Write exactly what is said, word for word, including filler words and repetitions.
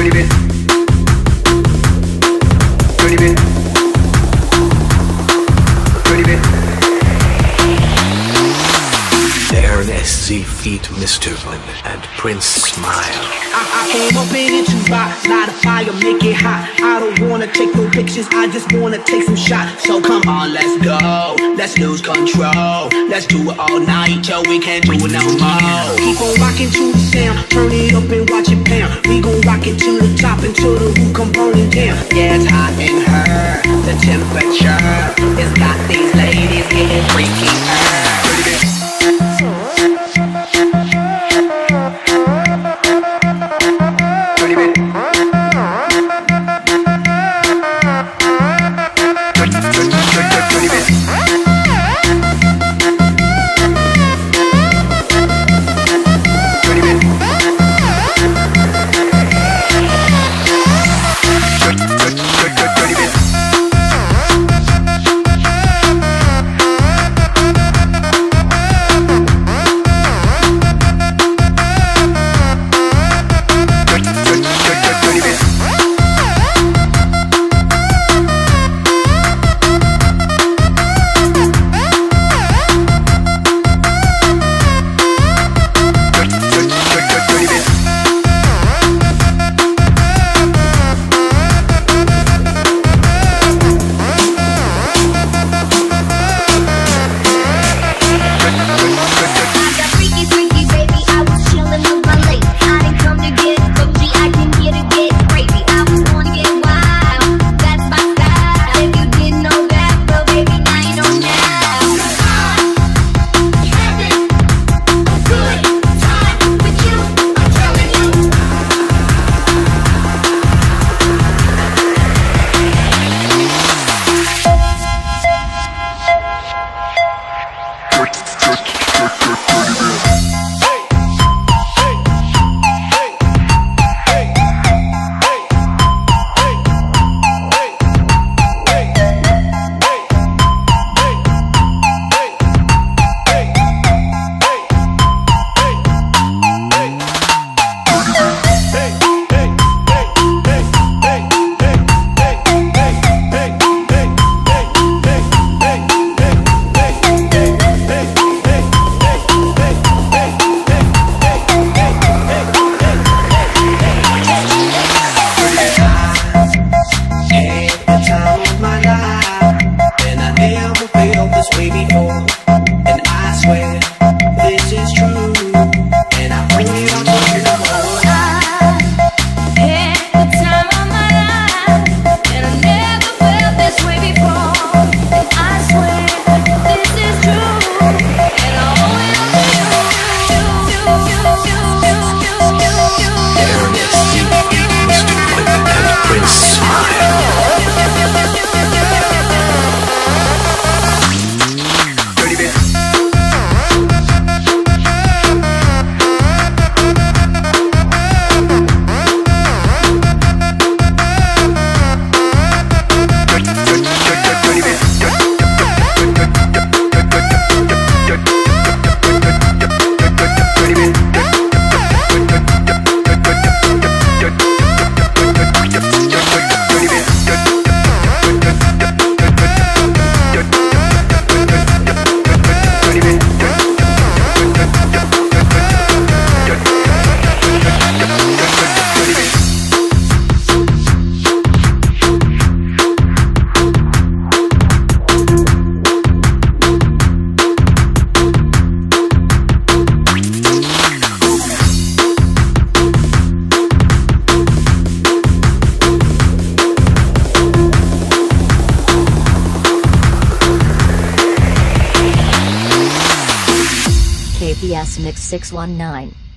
Feet Mister One and Prince Smile. I, I came up in it to rock, light a fire, make it hot. I don't wanna take no pictures, I just wanna take some shots. So come on, let's go, let's lose control. Let's do it all night till we can't do it no more. Keep on rocking to the sound, turn it up and watch it pound. We gon' rock it to the top until the roof come burning down. Yeah, it's hot in her, the temperature it's got these ladies getting freaky. K P S Mix six one nine.